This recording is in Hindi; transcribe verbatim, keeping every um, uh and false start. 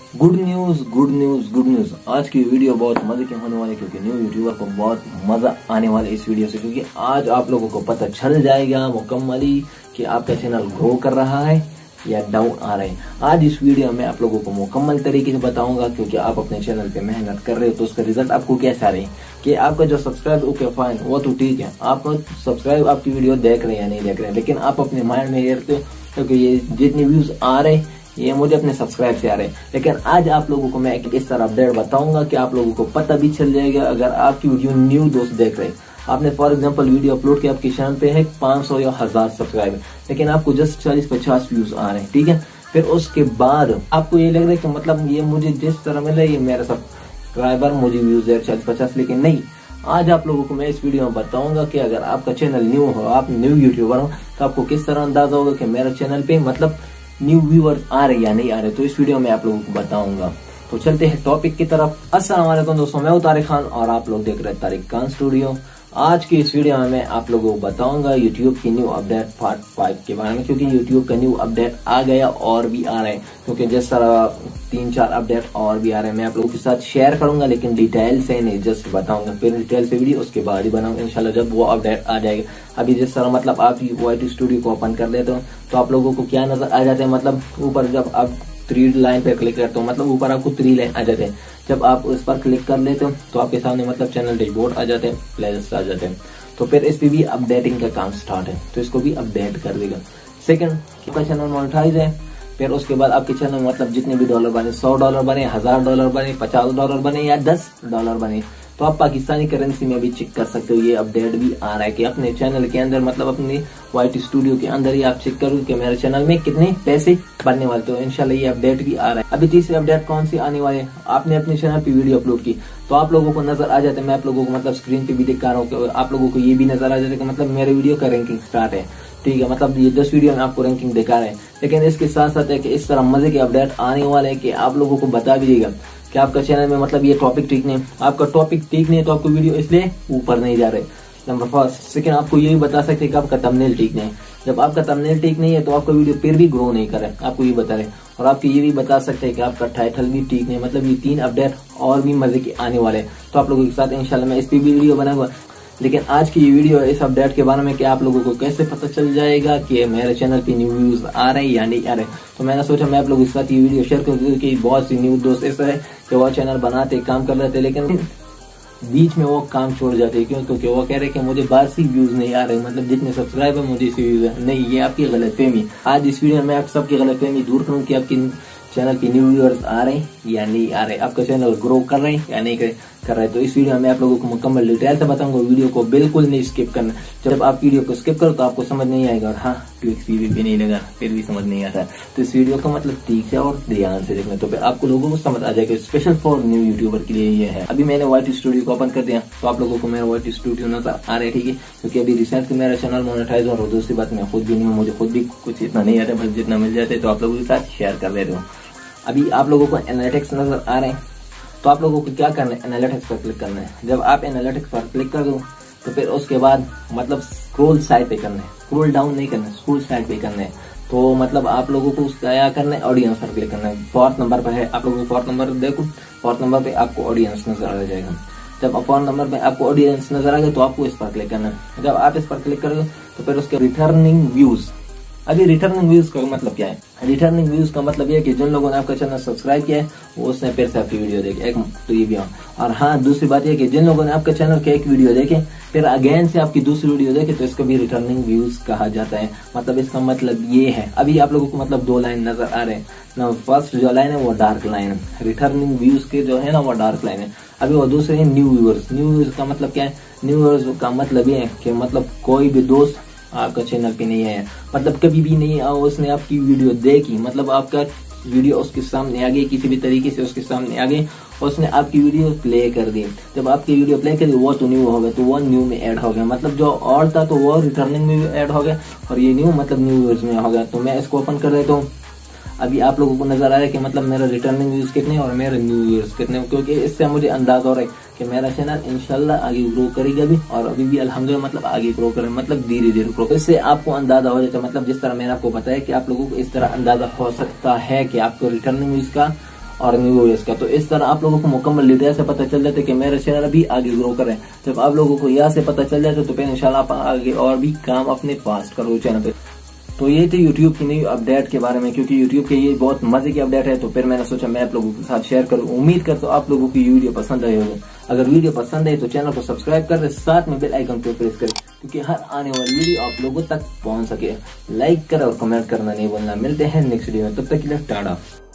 Good news good news good news. आज की वीडियो बहुत मजे की होने वाली, क्योंकि न्यू यूट्यूबर को बहुत मजा आने वाला है इस वीडियो से, क्योंकि आज आप लोगों को पता चल जाएगा मुकम्मली कि आपका चैनल ग्रो कर रहा है या डाउन आ रहा है। आज इस वीडियो में आप लोगों को मुकम्मल तरीके से बताऊंगा, क्योंकि आप अपने चैनल पे मेहनत कर रहे हो तो उसका रिजल्ट आपको कैसा आ रहा है। कि आपका जो सब्सक्राइब ओके फाइन वो तो ठीक है, आप सब्सक्राइब आपकी वीडियो देख रहे हैं या नहीं देख रहे हैं, लेकिन आप अपने माइंड में ये रखते हो क्योंकि ये जितने व्यूज आ रहे हैं ये मुझे अपने सब्सक्राइब से आ रहे हैं। लेकिन आज आप लोगों को मैं एक इस तरह अपडेट बताऊंगा कि आप लोगों को पता भी चल जाएगा। अगर आपकी वीडियो न्यू दोस्त देख रहे हैं, आपने फॉर एग्जांपल वीडियो अपलोड किया, आपके चैनल पे है पाँच सौ या हजार सब्सक्राइब, लेकिन आपको जस्ट चालीस पचास व्यूज आ रहे हैं, ठीक है। फिर उसके बाद आपको ये लग रहा है कि मतलब ये मुझे जिस तरह मिल रहा है ये मेरा सब्सक्राइबर मुझे व्यूज है चालीस पचास, लेकिन नहीं। आज आप लोगों को मैं इस वीडियो में बताऊंगा कि अगर आपका चैनल न्यू हो, आप न्यू यूट्यूबर हो, तो आपको किस तरह अंदाजा होगा कि मेरा चैनल पे मतलब न्यू व्यूअर आ रहे या नहीं आ रहे। तो इस वीडियो में आप लोगों को बताऊंगा। तो चलते हैं टॉपिक की तरफ। अस्सलाम वालेकुम दोस्तों, मैं हूं तारिक खान और आप लोग देख रहे हैं तारिक खान स्टूडियो। आज की इस वीडियो में मैं आप लोगों को बताऊंगा यूट्यूब की न्यू अपडेट पार्ट फाइव के बारे में, क्योंकि यूट्यूब का न्यू अपडेट आ गया और भी आ रहे हैं, क्योंकि जिस तरह तीन चार अपडेट और भी आ रहे हैं मैं आप लोगों के साथ शेयर करूंगा, लेकिन डिटेल से नहीं, जस्ट बताऊंगा। फिर डिटेल से वीडियो उसके बाद ही बनाऊंगा इंशाल्लाह जब वो अपडेट आ जाएगा। अभी जिस तरह मतलब आप वाईटी स्टूडियो को ओपन कर लेते हो तो आप लोगों को क्या नजर आ जाता है, मतलब ऊपर जब आप थ्री लाइन पे क्लिक करते हो, मतलब ऊपर आपको थ्री लाइन आ जाते हैं। जब आप उस पर क्लिक कर लेते हो तो आपके सामने मतलब चैनल डैशबोर्ड आ जाते हैं, प्लेलिस्ट आ जाते हैं। तो फिर इस पे भी अपडेटिंग का काम स्टार्ट है, तो इसको भी अपडेट कर देगा। सेकंड, आपका चैनल मोनेटाइज है, फिर उसके बाद आपके चैनल मतलब जितने भी डॉलर बने, सौ डॉलर बने, हजार डॉलर बने, पचास डॉलर बने या दस डॉलर बने, तो आप पाकिस्तानी करेंसी में भी चेक कर सकते हो। ये अपडेट भी आ रहा है कि अपने चैनल के अंदर मतलब अपने वाईटी स्टूडियो के अंदर ही आप चेक करो कि मेरे चैनल में कितने पैसे बनने वाले। तो इंशाल्लाह ये अपडेट भी आ रहा है। अभी तीसरी अपडेट कौन सी आने वाली है, आपने अपने चैनल पे वीडियो अपलोड की तो आप लोगों को नजर आ जाता है, मैं आप लोगों को मतलब स्क्रीन पे भी दिखा रहा हूँ, आप लोगों को ये भी नजर आ जाता है कि मतलब मेरे वीडियो का रैंकिंग स्टार्ट है, ठीक है। मतलब ये दस वीडियो में आपको रैंकिंग दिखा रहे हैं, लेकिन इसके साथ साथ है कि इस तरह मजे के अपडेट आने वाले हैं कि आप लोगों को बता भी देगा कि आपका चैनल में मतलब ये टॉपिक ठीक नहीं, आपका टॉपिक ठीक नहीं है तो आपको वीडियो इसलिए ऊपर नहीं जा रहे, नंबर फर्स्ट। सेकंड, आपको ये भी बता सकते हैं कि आपका थंबनेल ठीक नहीं है। जब आपका थंबनेल ठीक नहीं है तो आपका वीडियो फिर भी ग्रो नहीं करे, आपको ये बता रहे। और आपको ये भी बता सकते हैं कि आपका टाइटल भी ठीक नहीं है। मतलब ये तीन अपडेट और भी मजे के आने वाले हैं, तो आप लोगों के साथ इंशाल्लाह मैं इस पे भी वीडियो बनाऊंगा। लेकिन आज की ये वीडियो इस अपडेट के बारे में कि आप लोगों को कैसे पता चल जाएगा कि मेरे चैनल पे न्यू व्यूज आ रहे हैं या नहीं आ रहे। तो मैंने सोचा मैं आप लोगों के साथ ये वीडियो शेयर करूँ, क्योंकि बहुत सी न्यू दोस्त ऐसा है कि वो चैनल बनाते काम कर रहे थे, लेकिन बीच में वो काम छोड़ जाते। क्यों? क्योंकि वो कह रहे कि मुझे बासी व्यूज नहीं आ रहे, मतलब जितने सब्सक्राइबर मुझे इसी व्यूज है। नहीं, ये आपकी गलतफहमी। आज इस वीडियो में आप सबकी गलतफहमी दूर करूँ कि आपकी चैनल पे न्यू व्यूअर्स आ रहे हैं या नहीं आ रहे, आपका चैनल ग्रो कर रहे हैं या नहीं कर रहे। तो इस वीडियो में आप लोगों को मुकम्मल डिटेल से बताऊंगा, वीडियो को बिल्कुल नहीं स्किप करना। जब आप वीडियो को स्किप करो तो आपको समझ नहीं आएगा, और हाँ ट्विक्स भी, भी नहीं लगा फिर भी समझ नहीं आता। तो इस वीडियो का मतलब ठीक से और ध्यान से देखना, तो फिर आपको लोगों को समझ आ जाएगा। स्पेशल फॉर न्यू यूट्यूबर के लिए ये है। अभी मैंने वाईटी स्टूडियो को ओपन कर दिया तो आप लोगों को मेरा वाईटी स्टूडियो नजर आ रहा है, ठीक है। क्योंकि अभी रिसेंटली मेरा चैनल मोनेटाइज हो रहा है। दूसरी बात, मैं खुद भी नहीं हूँ, मुझे खुद भी कुछ इतना नहीं आता, बस जितना मिल जाते तो आप लोगों के साथ शेयर कर ले रहा हूँ। अभी आप लोगों को एनालिटिक्स नजर आ रहे हैं, तो आप लोगों को क्या करना है, एनालिटिक्स पर क्लिक करना है। जब आप एनालिटिक्स पर क्लिक कर दो तो फिर उसके बाद मतलब स्क्रॉल साइड पे करना है, स्क्रॉल डाउन नहीं करना है, स्क्रॉल साइड पे करना है। तो मतलब आप लोगों को क्या करना है, ऑडियंस पर क्लिक करना है। फोर्थ नंबर पर है, आप लोगों को फोर्थ नंबर देखो, फोर्थ नंबर पे आपको ऑडियंस नजर आ जाएगा। जब फोर्थ नंबर पे आपको ऑडियंस नजर आ गया तो आपको इस पर क्लिक करना है। जब आप इस पर क्लिक करोगे तो फिर उसके रिटर्निंग व्यूज। अभी रिटर्निंग व्यूज का मतलब क्या है, रिटर्निंग व्यूज का मतलब ये है कि जिन लोगों ने आपका चैनल सब्सक्राइब किया है वो उसने फिर से आपकी वीडियो देखे, एक तो ये भी हो। और हाँ, दूसरी बात ये कि जिन लोगों ने आपका चैनल के एक वीडियो देखे फिर अगेन से आपकी दूसरी वीडियो देखे तो इसको भी रिटर्निंग व्यूज कहा जाता है। मतलब इसका मतलब ये है, अभी आप लोगों को मतलब दो लाइन नजर आ रहे हैं ना। फर्स्ट जो लाइन है वो डार्क लाइन है, रिटर्निंग व्यूज के जो है ना वो डार्क लाइन है। अभी वो दूसरे है न्यू व्यूअर्स। न्यू व्यूअर्स का मतलब क्या है, न्यू व्यूअर्स का मतलब ये है कि मतलब कोई भी दोस्त आपका चैनल पे नहीं आया, मतलब कभी भी नहीं आया, उसने आपकी वीडियो देखी, मतलब आपका वीडियो उसके सामने आ गई, किसी भी तरीके से उसके सामने आ गई, उसने आपकी वीडियो प्ले कर दी। जब आपकी वीडियो प्ले कर दी वो तो न्यू हो गया, तो वो न्यू में ऐड हो गया। मतलब जो और था तो वो रिटर्निंग में ऐड हो गया, और ये न्यू मतलब न्यू व्यूअर्स में हो गया। तो मैं इसको ओपन कर देता हूँ। अभी आप लोगों को नजर आ रहा है कि मतलब मेरा रिटर्निंग व्यूज कितने और मेरे न्यू व्यूअर्स कितने, क्योंकि इससे मुझे अंदाजा हो रहा है कि मेरा चैनल इंशाल्लाह आगे ग्रो करेगा भी, और अभी भी अल्हम्दुलिल्लाह मतलब आगे ग्रो करे, मतलब धीरे धीरे ग्रो। इससे आपको अंदाजा हो जाता है, मतलब जिस तरह मैंने आपको बताया कि आप लोगों को इस तरह अंदाजा हो सकता है कि आपको रिटर्निंग व्यूज का और न्यू वीडियोस का। तो इस तरह आप लोगों को मुकम्मल डिटेल से पता चल जाता है कि मेरा चैनल अभी आगे ग्रो कर रहे हैं। जब आप लोगों को यहाँ से पता चल जाता है तो फिर इंशाल्लाह आप आगे और भी काम अपने फास्ट करो चैनल पे। तो ये थी यूट्यूब की नई अपडेट के बारे में, क्योंकि यूट्यूब के ये बहुत मजे की अपडेट है, तो फिर मैंने सोचा मैं आप लोगों के साथ शेयर करूं। उम्मीद करता हूं आप लोगों की ये वीडियो पसंद आई होगी। अगर वीडियो पसंद आई तो चैनल को सब्सक्राइब कर दे, साथ में बेल आइकन को प्रेस करें, क्योंकि हर आने वाली वीडियो आप लोगों तक पहुंच सके। लाइक कर और कमेंट करना नहीं भूलना। मिलते हैं नेक्स्ट वीडियो में, तब तक के लिए टाटा।